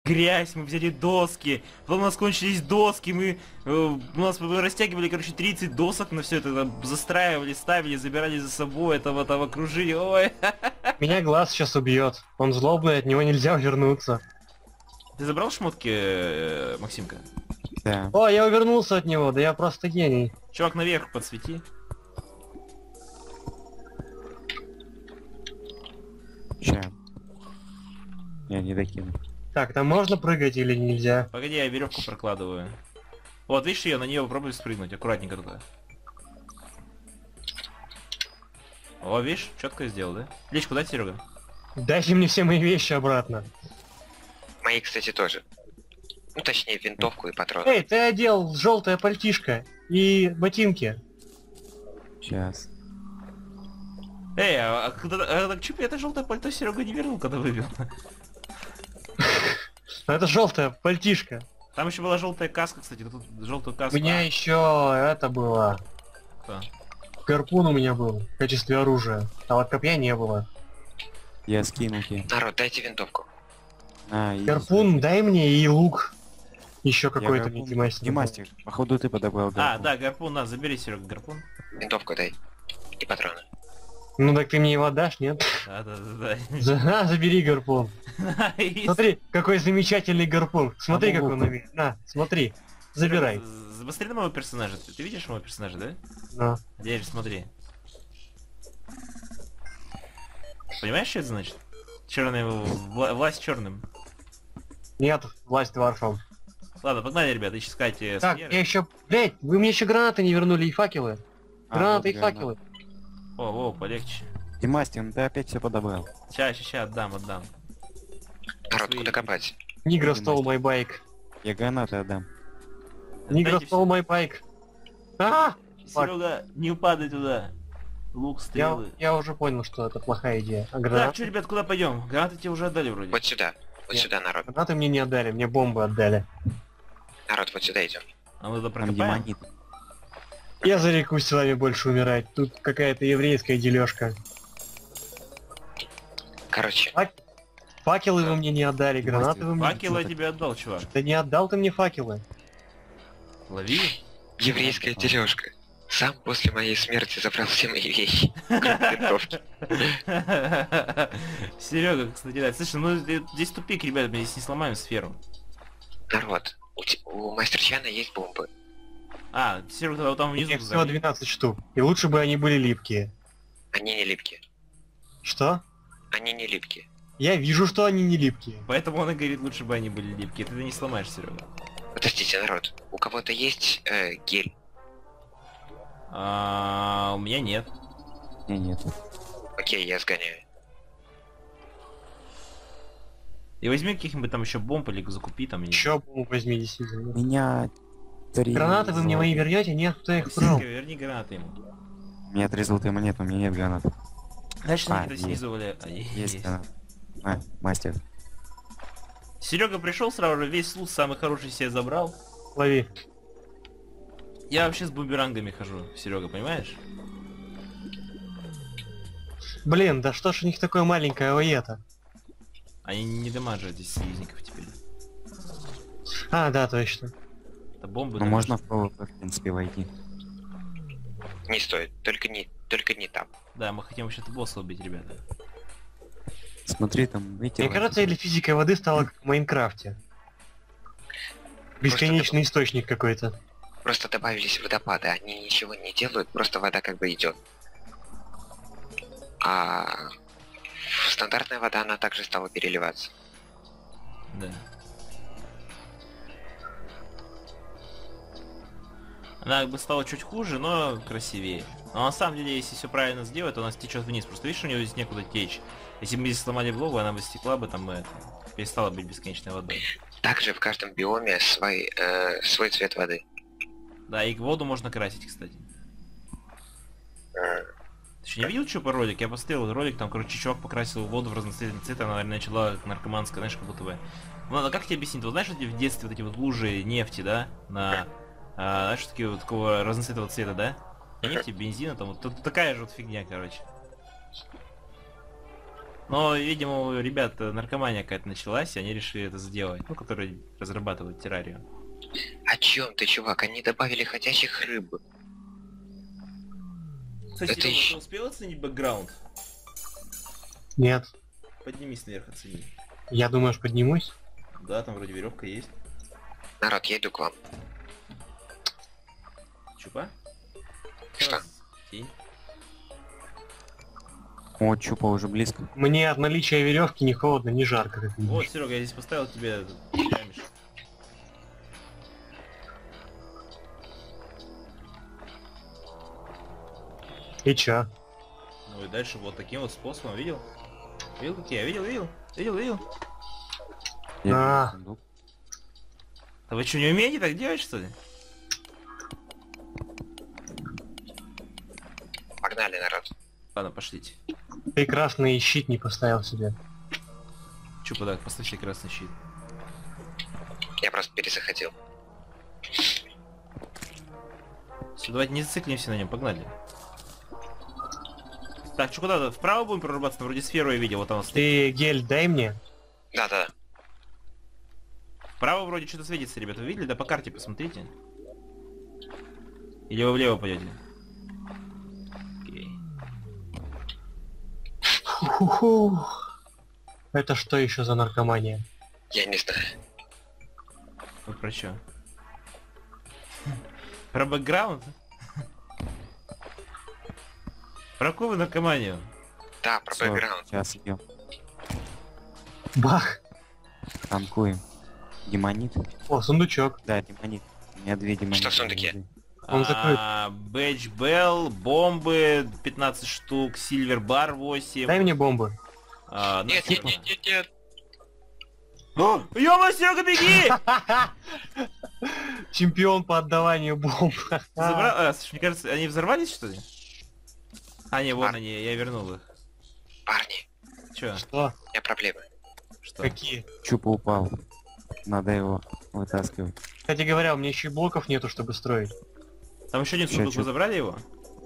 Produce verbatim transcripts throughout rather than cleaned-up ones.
грязь, мы взяли доски, потом у нас кончились доски, мы э, у нас мы растягивали, короче, тридцать досок на все это, там, застраивали, ставили, забирали за собой, этого там окружили, ой. Меня глаз сейчас убьет. Он злобный, от него нельзя увернуться. Ты забрал шмотки, э, Максимка? Да. О, я увернулся от него, да я просто гений. Чувак, наверх подсвети. Ща. Я не докину. Так, там можно прыгать или нельзя? Погоди, я веревку прокладываю. Вот, видишь ее, на нее попробуй спрыгнуть, аккуратненько туда. О, видишь, четко сделал, да? Лечь куда, Серега? Дайте мне все мои вещи обратно. Мои, кстати, тоже. Ну, точнее, винтовку и патроны. Эй, ты одел желтое пальтишко и ботинки. Сейчас. Эй, а, а когда, а, так чё, это желтое пальто Серега не вернул, когда выбил? Это желтое пальтишко. Там еще была желтая каска, кстати, тут желтую У каску. меня еще это было. Что? Гарпун у меня был в качестве оружия. А вот копья не было. Я скину тебе. Народ, дайте винтовку. А, и... Гарпун дай мне и лук. Еще Я какой-то гарпун- мне Димастер. Димастер, походу ты подобрал А, гарпун. да, гарпун, на, забери, Серега, гарпун. Винтовку дай. И патроны. Ну так ты мне его дашь, нет? Да, да, да, За- На, забери гарпун. да. Смотри, какой замечательный гарпун. Смотри, А как могу он бы. умеет. На, смотри. Забирай. Серега, Посмотри на моего персонажа. Ты, ты видишь моего персонажа, да? На. Теперь смотри. Понимаешь, что это значит? Черная вла власть черным. Нет, власть дворфом. Ладно, погнали, ребята, ищи искать э, Так, сферы. я еще... Блять, вы мне еще гранаты не вернули и факелы. А, Гранаты вот и гранат. факелы. О, о, полегче. Димастер, ну ты опять все подобрал. Ща, ща, ща, отдам, отдам. Народ, Свои- куда копать? Нигра Видимо, стол мой байк. Я гранаты отдам. Нигра Дайте стол мой байк. А! Серега, не упадай туда. Лук, Я, стрелы. я уже понял, что это плохая идея. А Так, гранаты? что, ребят, куда пойдем? Гранаты тебе уже отдали вроде. Вот сюда. Вот Нет. сюда, народ. Гранаты мне не отдали, мне бомбы отдали. Народ, вот сюда идем. А мы туда Там прокопаем? демонит. Я зарекусь с вами больше умирать. Тут какая-то еврейская дележка. Короче, Факелы вы мне не отдали, гранаты вы мне... Факел я тебе отдал, чувак. Да не отдал ты мне факелы. Лови. еврейская дележка. Сам после моей смерти забрал все мои вещи. Кроме винтовки. Серега, кстати, да. Слушай, ну э, здесь тупик, ребят, мы здесь не сломаем сферу. Народ, у, те- у мастерчана есть бомбы. А, Серега, тогда вот там внизу. Их всего взорви. двенадцать штук. И лучше бы они были липкие. Они не липкие. Что? Они не липкие. Я вижу, что они не липкие. Поэтому он и говорит, лучше бы они были липкие. Ты это не сломаешь, Серега. Подождите, народ. У кого-то есть э, гель? А, у меня нет. Не, нет. Окей, я сгоняю. И возьми каких-нибудь там еще бомб или закупи там. я не Еще бомбу возьми, действительно. Меня... три Гранаты вы мне золотых. мои вернете? Нет, кто их знаю. брал? Синька, верни гранаты ему. У меня три золотые монеты, у меня нет гранат. Значит, А, они где-то есть. снизу валя- а, е- Есть есть. гранат. А, мастер. Серега пришел сразу же, весь лут самый хороший себе забрал. Лови. Я вообще с бумерангами хожу, Серега, понимаешь? Блин, да что ж у них такое маленькое АОЕ-то? Они не дамажат здесь союзников теперь. А, да, точно. Это бомбы. Ну дамажат. можно в пол, в принципе, войти. Не стоит. Только не, только не там. Да, мы хотим вообще-то босса убить, ребята. Смотри, там, видите... Мне кажется, или физика воды стала как в Майнкрафте. Бесконечный источник какой-то. Просто добавились водопады. Они ничего не делают, просто вода как бы идет. А стандартная вода, она также стала переливаться. Да. Она как бы стала чуть хуже, но красивее. Но на самом деле, если все правильно сделать, то у нас течет вниз. Просто видишь, у нее здесь некуда течь. Если бы мы здесь сломали голову, она бы стекла бы там, это, перестала быть бесконечной водой. Также в каждом биоме свой, э, свой цвет воды. Да, и воду можно красить, кстати. Э, Ты еще не видел, что по ролик? Я посмотрел ролик, там, короче, чувак покрасил воду в разноцветные цвета, она, наверное, начала как наркоманская, знаешь, как будто бы. Ну, ладно, как тебе объяснить? Вот знаешь, вот эти в детстве вот эти вот лужи нефти, да? На, а, знаешь, такие вот такого разноцветного цвета, да? Нефти, бензина, там, вот тут такая же вот фигня, короче. Но, видимо, у ребят э, наркомания какая-то началась, и они решили это сделать. Ну, которые разрабатывают террарию. О чем ты, чувак? Они добавили ходячих рыб. Кстати, Это Серёга, ещё- ты успел оценить бэкграунд? Нет. Поднимись наверх, оцени. Я думаешь, поднимусь? Да, там вроде веревка есть. Народ, я иду к вам. Чупа? Что? Тень. О, Чупа уже близко. Мне от наличия веревки не холодно, не жарко, как Вот, видишь. Серега, я здесь поставил тебе этот камешек. И чё? Ну и дальше вот таким вот способом, видел? Видел как я? Видел, видел? Видел, видел? Я А. вижу сундук. Да вы что, не умеете так делать, что ли? Погнали, народ. Ладно, пошлите. Ты красный щит не поставил себе. Чупа, так, поставь себе красный щит. Я просто перезаходил. Все, давайте не зациклимся на нем, погнали. Так, что куда-то? Вправо будем прорубаться? Вроде сферу я видел, вот там. Ты гель дай мне. Да-да. Вправо вроде что-то светится, ребята. Вы видели? Да по карте посмотрите. Или вы влево пойдете? Окей. Фу-ху-ху. Это что еще за наркомания? Я не знаю. Вы про что? Про бэкграунд? Про какую наркоманию? Да, про Всё, бэкграунд. сейчас идем. Бах! Танкуем. Демонит? О, сундучок. Да, демонит. У меня две демониты. Что в сундуке? Он закрыт. А, Бэдж Белл, бомбы пятнадцать штук, Сильвер Бар восемь. Дай мне бомбы. А, ну, Нет, нет, нет, нет, нет. Ё-моё, Серега, беги! Чемпион по отдаванию бомб. Забра- а, слушай, мне кажется, они взорвались, что ли? А, не, вон Пар- они, я вернул их. Парни, Чё? Что? у меня проблемы. Что? Какие? Чупа упал. Надо его вытаскивать. Кстати говоря, у меня еще и блоков нету, чтобы строить. Там еще один Чё, сундук, чё? вы забрали его?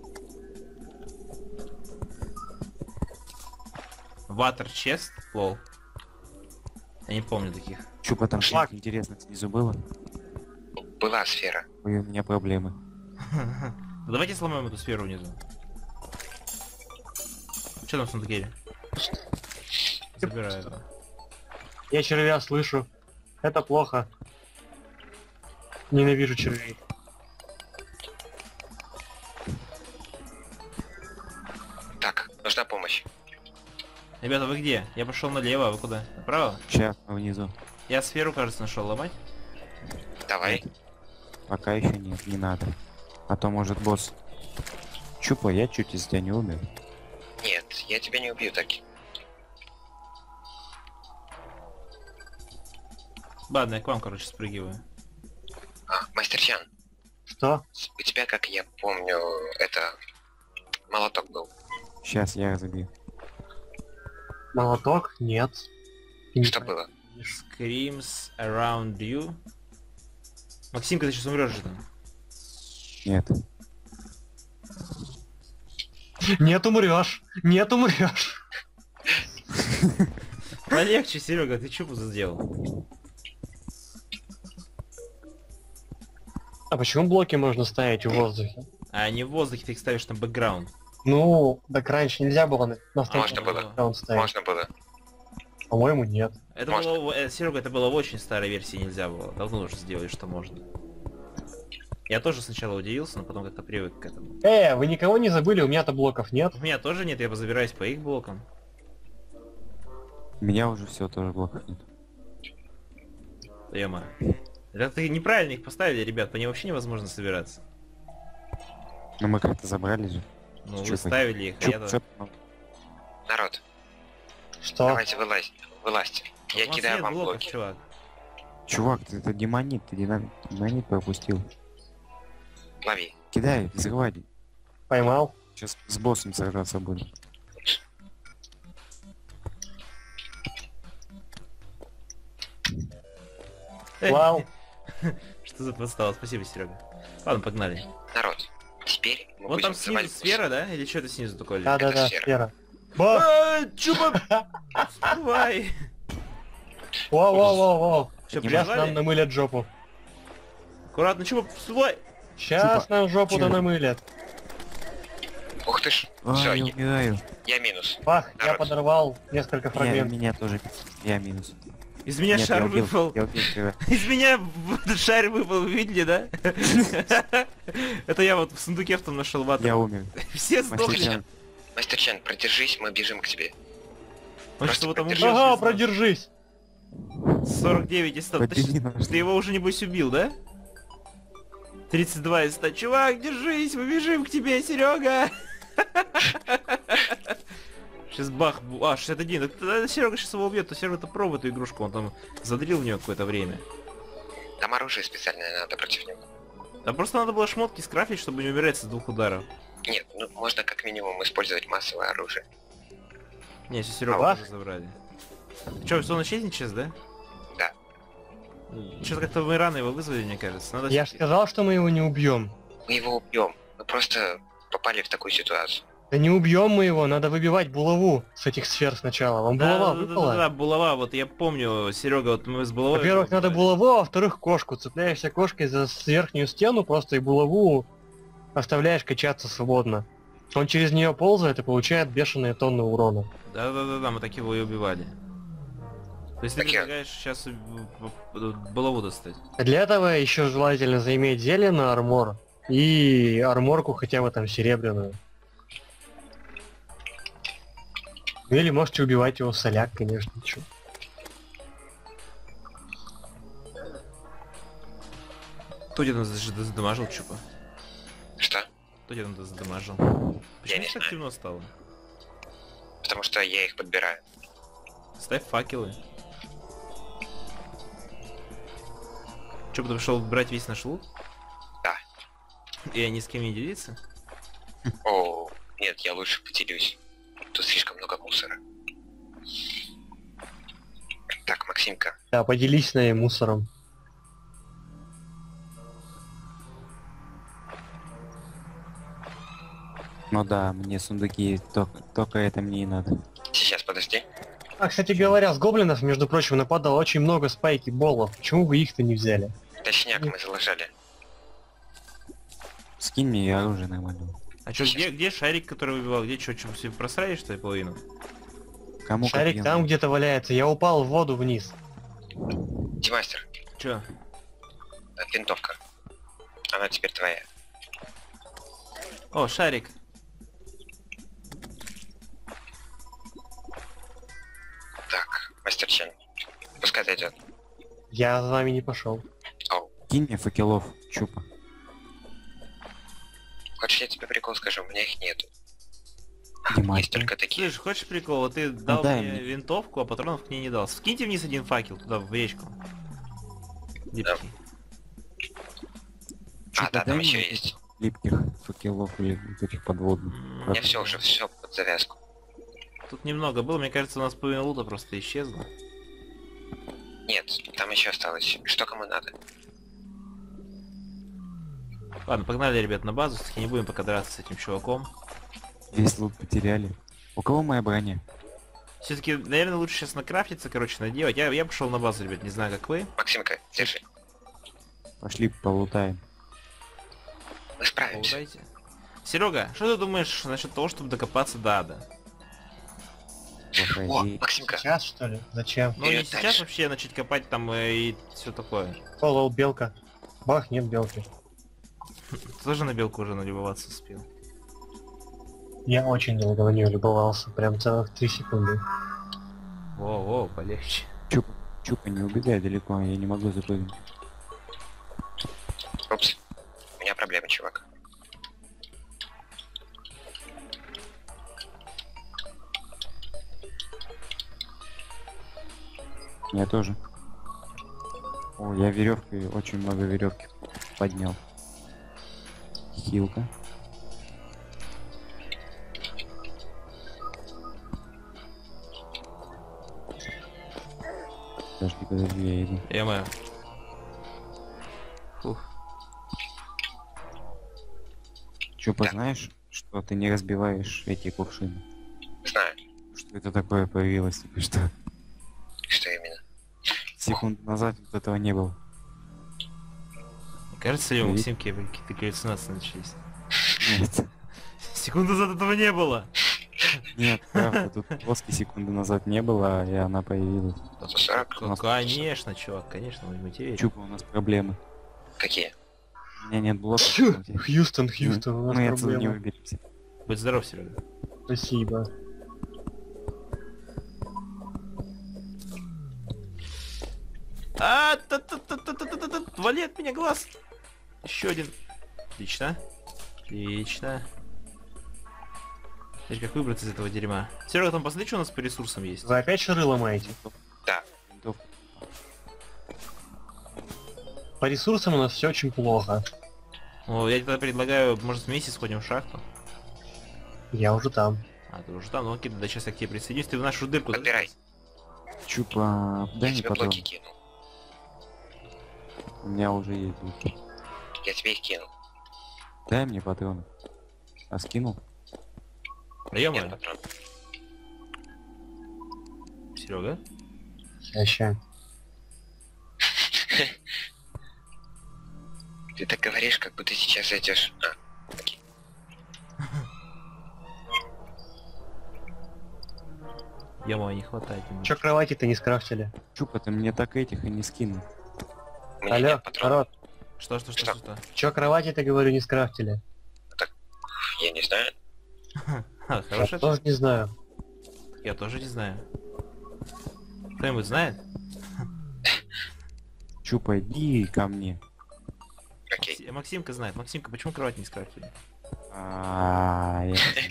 Water chest? Лол. Я не помню таких. Чупа, там Шаг. что-то интересно снизу было? Была сфера. Ой, у меня проблемы. Ну, давайте сломаем эту сферу внизу. Что там в сундуке? Забираю его. Я червя слышу. Это плохо. Ненавижу червей. Так, нужна помощь. Ребята, вы где? Я пошел налево, а вы куда? Направо? Сейчас внизу. Я сферу, кажется, нашел ломать. Давай. Пока еще нет, не надо. А то может босс. Чупа, я чуть из тебя не умер. Нет, я тебя не убью так. Ладно, я к вам, короче, спрыгиваю. А, мастер Чан, Что? у тебя, как я помню, это... молоток был. Сейчас я разобью. Молоток? Нет. Ты не Что было? понимаешь. Screams around you. Максимка, ты сейчас умрешь же там. Нет. Нет, умрешь. Нет, умрешь. Полегче, Серега, ты что сделал? А почему блоки можно ставить в воздухе? А не в воздухе, ты их ставишь на бэкграунд. Ну, так раньше нельзя было на настолько Можно было. бэкграунд ставить. Можно было. По-моему, нет. Это Можно. было, э, Серега, это было в очень старой версии, нельзя было. Давно уже сделали, что можно. Я тоже сначала удивился, но потом как-то привык к этому. Э, вы никого не забыли? У меня-то блоков нет. У меня тоже нет, я забираюсь по их блокам. У меня уже все тоже блоков нет. Ема. Это ты неправильно их поставили, ребят, по ним вообще невозможно собираться. Но мы как-то забрали же. Ну, вы Чё, ставили их, а Чуп, я... чё- Народ, Что? давайте вылазь. Вылазьте. Я У вас кидаю нет вам блоков, блоки. чувак. Чувак, ты это демонит, ты дина- демонит пропустил. Лови. Кидай, взрывай. Поймал? Сейчас с боссом сражаться будем. Вау. Что за подстава? Спасибо, Серега. Ладно, погнали. Народ, теперь мы Вот будем там снизу взрывать сфера, да? Или что это снизу такое? Да-да-да, сфера. сфера. Бах! А, Чупа! Давай! Вау, вау, вау, вау. Все, Сейчас нам призвали? намылят жопу. Аккуратно, Чупа, всплывай! Сейчас Чупа, нам жопу-то чё? намылят. Ух ты ж. А, Все, я я, умираю. я минус. Бах, я Народ. подорвал несколько Я, фрагментов. меня тоже. Я минус. Из меня Нет, шар я убил, выпал. Я убил тебя. Из меня в- шар выпал, вы видели, да? Это я вот в сундуке в том нашел вату. Я умер. Все Мастер сдохли. Чен, Мастер Чен, продержись, мы бежим к тебе. Он что, там Просто убил? Ага, шестнадцать. продержись. сорок девять из ста. Победи Ты, нас. ты его уже небось убил, да? тридцать два из ста. Чувак, держись, мы бежим к тебе, Серега. Сейчас бах. бу- А, шестьдесят один. Это Серега сейчас его убьет, то Серега-то пробует эту игрушку, он там задрил в нее какое-то время. Там оружие специальное надо против него. Да просто надо было шмотки скрафтить, чтобы не умирать с двух ударов. Нет, ну можно как минимум использовать массовое оружие. Не, все Серегу Бах. уже забрали. Че, все, он исчезнет сейчас, да? Да. Что-то как-то мы рано его вызвали, мне кажется. Надо Я же всё-таки- сказал, что мы его не убьем. Мы его убьем. Мы просто попали в такую ситуацию. Да не убьем мы его, надо выбивать булаву с этих сфер сначала. Вам Да, булава да, да, выпала? да, да, булава, вот я помню, Серега, вот мы с булавой... Во-первых, надо булаву, а во-вторых, кошку. Цепляешься кошкой за с- верхнюю стену просто и булаву оставляешь качаться свободно. Он через нее ползает и получает бешеные тонны урона. Да, да, да, да, мы так его и убивали. То есть ты Так я- предлагаешь сейчас булаву достать? А для этого еще желательно заиметь зелье на армор и арморку хотя бы там серебряную. Ну или можете убивать его соляк, конечно, чё. Кто тебя там зад- задамажил, Чупа? Что? Кто тебя там задамажил? Почему не так знаю. темно стало? Потому что я их подбираю. Ставь факелы. Че, потом пришел брать весь наш лут? Да. И они с кем не делиться? О, нет, я лучше поделюсь. Тут слишком много мусора. Так, Максимка, Да, поделись с ней мусором. Ну да, мне сундуки, только, только это мне и надо. сейчас подожди. А, кстати говоря, с гоблинов, между прочим, нападало очень много спайки болов. Почему вы их-то не взяли? Точняк мы заложили. Скинь мне и оружие нормально. А чё, где, где шарик, который выбивал? Где чё, чё, все просрали, что ли, половину? Кому как Шарик ем. там где-то валяется. Я упал в воду вниз. Димастер, Чё? э, винтовка. Она теперь твоя. О, шарик. Так, Мастер Чен. Пускай дойдет. Я за вами не пошел. Оу. Кинь мне факелов, Чупа. Хочешь, я тебе прикол скажу? У меня их нету. Димастер. Есть только такие. Слышь, хочешь прикол? Вот ты дал дай мне мне. винтовку, а патронов к ней не дал. Скиньте вниз один факел туда, в речку. Липкий. А, Чупа, да, там дай еще мне есть. липких факелов или вот этих подводных. М, У меня все уже, все под завязку. Тут немного было, мне кажется, у нас половина лута просто исчезла. Нет, там еще осталось. Что кому надо? Ладно, погнали, ребят, на базу, все-таки не будем пока драться с этим чуваком. Весь лут потеряли. У кого моя броня? Все-таки, наверное, лучше сейчас накрафтиться, короче, наделать. Я, я пошел на базу, ребят, не знаю, как вы. Максимка, держи. Пошли полутаем. Мы справимся. Полутайте. Серега, что ты думаешь насчет того, чтобы докопаться до ада? Плохая О, идея. Максимка, Сейчас, что ли? Зачем? Ну, не Вперед сейчас дальше. вообще начать копать там э, и все такое. О, белка. Бах, нет белки. Ты тоже на белку уже налюбоваться успел. Я очень долго на нее любовался. Прям целых три секунды. Воу-воу, полегче. Чупа, Чупа, не убегай далеко, я не могу запрыгнуть. упс. У меня проблемы, чувак. Я тоже. О, я веревкой, очень много веревки поднял. Хилка. Подожди, подожди, я иду. Я мою. Фух. Чупа, Да. знаешь, что ты не разбиваешь эти кувшины? Знаю. Это такое появилось, типа что? Что именно? Секунду назад вот этого не было. Мне кажется, ли у Привет. Максимки какие-то галлюцинации начались? Нет, Секунду назад этого не было! нет, правда, тут плоской секунды назад не было, и она появилась. сто сорок? У нас- Конечно, чувак, конечно, мы матерей. Чупа, у нас проблемы. Какие? У меня нет блока. Тьфу, Хьюстон, Хьюстон, у нас Мы отсюда не проблема. выберемся. Будь здоров, Серега. Спасибо. А, та та та та та та та та вали от меня глаз. Еще один. Отлично. Отлично. Теперь как выбраться из этого дерьма? Серега, там посмотри, что у нас по ресурсам есть. Вы опять шары ломаете? Да. Винтовка. По ресурсам у нас все очень плохо. Ну, я тогда предлагаю, может, вместе сходим в шахту? Я уже там. А, ты уже там, ну окей, да сейчас я к тебе присоединюсь, ты в нашу дырку. да? Подбирай. Чупа, дай Я мне тебе патрон. блоки кинул. У меня уже есть блоки. Я тебе их кинул. Дай мне патроны. А скинул? Прием, Нет патрон. Серега. Ща. Ты так говоришь, как будто сейчас зайдешь. А, окей. Ё-моё, не хватает. немного. Чё кровати-то не скрафтили? Чупа, ты мне так этих и не скинул. У меня Алло, нет патронов. народ, Что, что, что, Что? что, что? чё кровати-то, говорю, не скрафтили? Я не знаю. Ха, Я хороший тоже ответ. не знаю. Я тоже не знаю. Кто-нибудь знает? Чупа, иди ко мне. Окей. Макси- Максимка знает. Максимка, почему кровать не скрафтили? А, я не знаю.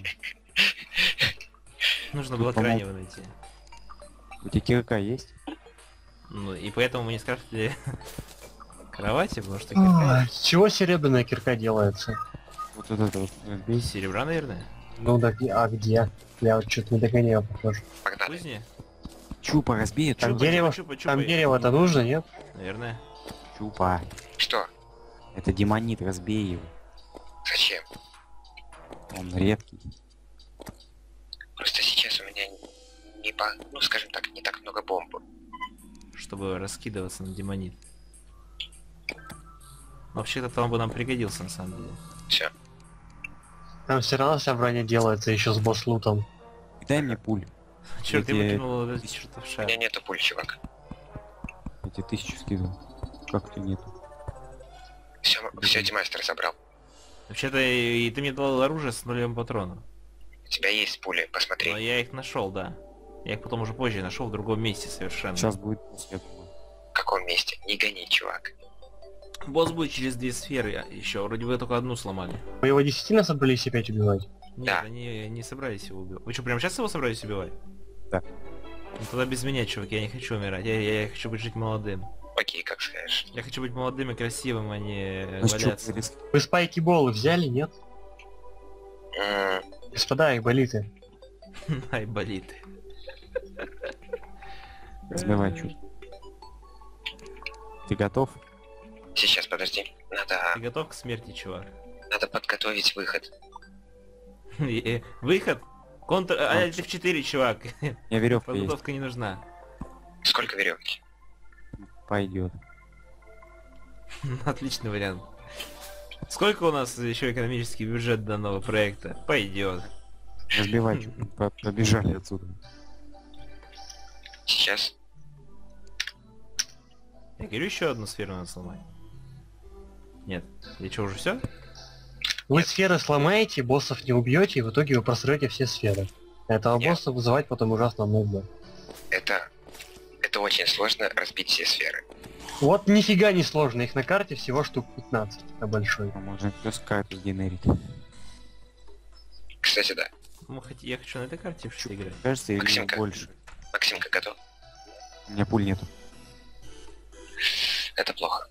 Нужно Тут было помог- крайнего найти. У тебя кирка есть? Ну, и поэтому мы не скрафтили кровати, потому что кирка Ой, с чего серебряная кирка делается? Вот вот это вот. разбей. из серебра, наверное. Ну да, где- а где? Я вот что-то не догоняю, похоже. Погнали. Кузни? Чупа, разбей это. Там Чупа, дерево- чупа, чупа, Там чупа. дерево-то нужно, нет? Наверное. Чупа. Что? Это демонит, разбей его. Зачем? Он редкий. Просто сейчас у меня не по... Ну, скажем так, не так много бомб. Чтобы раскидываться на демонит. Вообще-то там бы нам пригодился, на самом деле. Все. Там все равно вся броня делается еще с босс-лутом. Дай мне пуль. Черт, я тебе- выкинул этот чертов У шар. меня нету пуль, чувак. Я тебе тысячу скидывал. Как ты нету? Все, все Димастер забрал. Вообще-то и ты мне дал оружие с нулевым патроном. У тебя есть пули, посмотри. Но я их нашел, да. Я их потом уже позже нашел в другом месте совершенно. Сейчас будет босс, я думаю. В каком месте? Не гони, чувак. Босс будет через две сферы еще. Вроде бы только одну сломали. Вы его действительно собрались опять убивать? Нет, Да. они не собрались его убивать. Вы что, прямо сейчас его собрались убивать? Да. Ну тогда без меня, чувак, я не хочу умирать. Я, я, я хочу быть жить молодым. Окей, как скажешь. Я хочу быть молодым и красивым, а не Ну, Чупа, валяться. рис- Вы спайки-болы взяли, нет? М, Господа, их болиты. Ай, болит. разбивай чуть. Ты готов? Сейчас, подожди. Надо, Ты готов к смерти, чувак? надо подготовить выход. Э, Выход? Контр... А, Вот. эф четыре, чувак. У меня веревка есть. Подготовка не нужна. Сколько веревки? Пойдет. Отличный вариант. Сколько у нас еще экономический бюджет данного проекта? Пойдет. Разбивай чуть. По- Побежали отсюда. Сейчас. Я говорю, еще одну сферу надо сломать. Нет. Я что, уже все? Вы сферы сломаете, боссов не убьете, и в итоге вы просрете все сферы. Этого Нет. босса вызывать потом ужасно много. Это... Это очень сложно разбить все сферы. Вот нифига не сложно, их на карте всего штук пятнадцать на большой. А можно плюс карту генерить. Кстати, да. Ну, хоть- я хочу на этой карте вообще играть. Кажется, или Максимка. больше. Максимка готов? У меня пуль нету. Это плохо.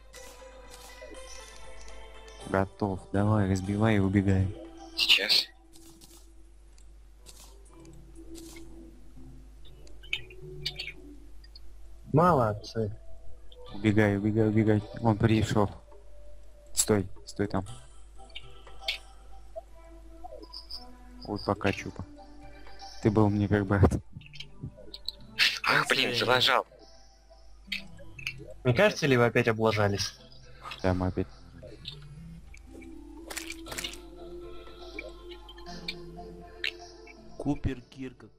Готов. Давай, разбивай и убегаем. Сейчас. Молодцы. Убегай, убегай, убегай. Он пришел. Стой, стой там. Ой, пока чупа. Ты был мне как брат. Ах, блин, залажал. Не кажется ли вы опять облажались? Да, мы опять... Купер Кирк.